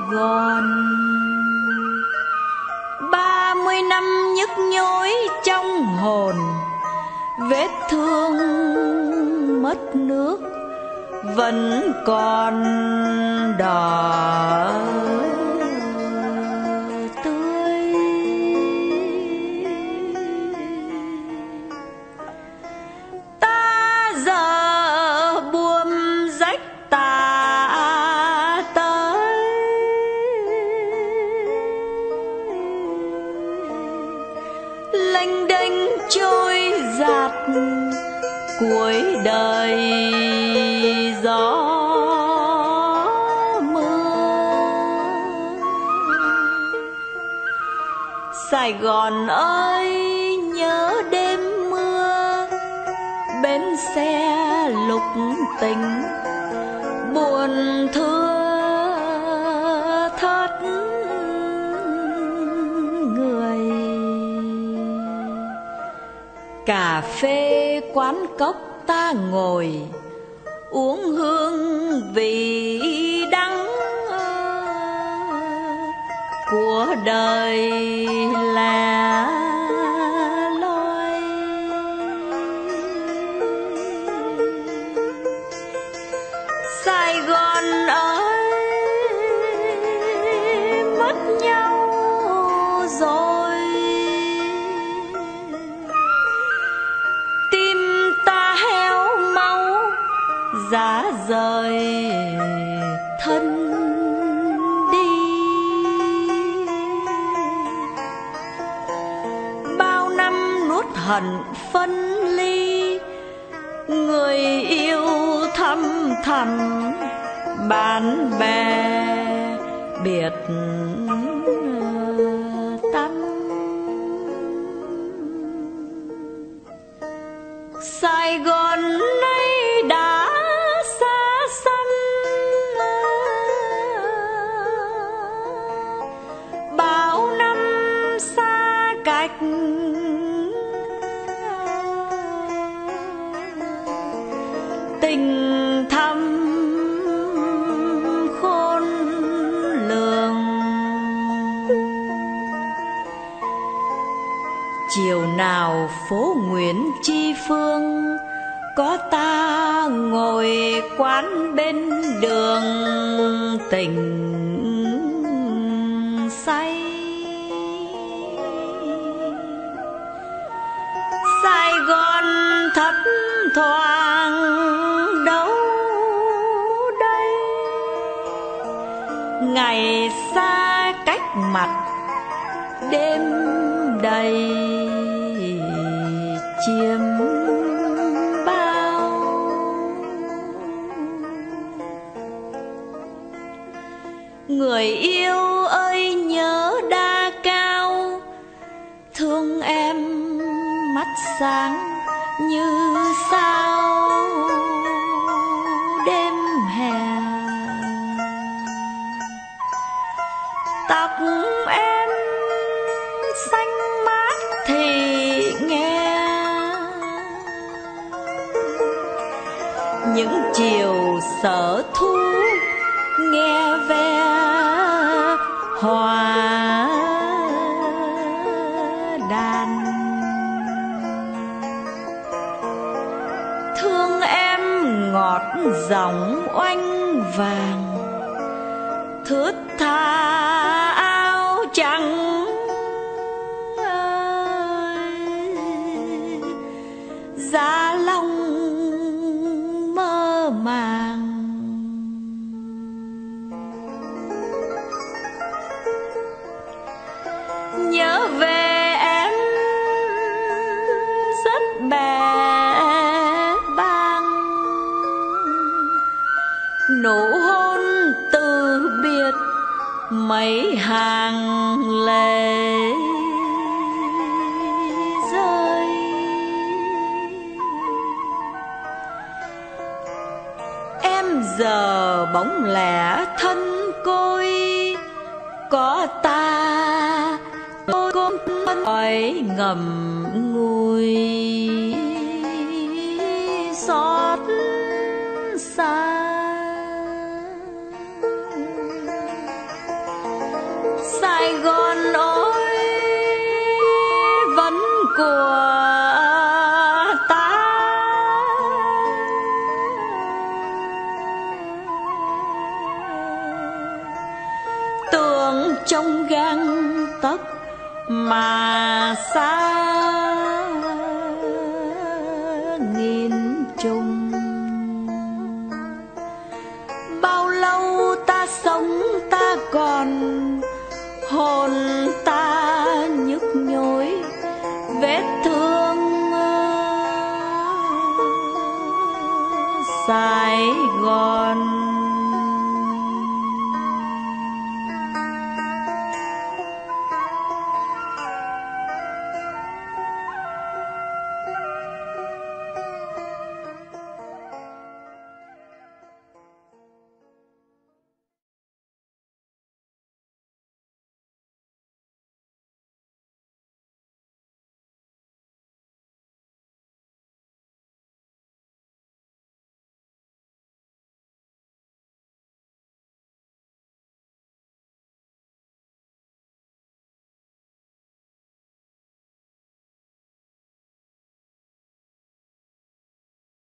Gòn. 30 năm nhức nhối trong hồn, vết thương mất nước vẫn còn đỏ tươi. Ta giờ buồm rách tà tới, lênh đênh trôi dạt cuối đời gió mưa. Sài Gòn ơi nhớ đêm mưa, bến xe lục tình buồn thưa thớt người. Cà phê quán cốc ta ngồi, uống hương vị đắng của đời là loi. Sài Gòn ơi mất nhau rồi, tim ta héo máu giá rời thân đi. Bao năm nuốt hận phân ly, người yêu thầm thầm bạn bè biệt tâm. Sài Gòn nay đã xa xăm, bao năm xa cách, tình thầm khôn lường. Chiều nào phố Nguyễn Tri Phương, có ta ngồi quán bên đường tình say. Sài Gòn thấp thoáng đâu đây, ngày xa cách mặt đêm đầy chiêm bao. Người yêu ơi nhớ Đa Cao, thương em mắt sáng như sao đêm hè. Tóc em xanh mát thì nghe, những chiều sở thu nghe ve hòa đàn. Thương em ngọt giọng oanh vàng, thướt tha áo trắng ơi, giá long mơ màng. Nhớ về em rất bè bang, nụ hôn từ biệt mấy hàng lệ rơi. Em giờ bỗng lẻ thân côi, có ta côn hỏi ngầm ngùi xót xa. Sài Gòn ơi vẫn của ta, tưởng trong gang tấc mà xa.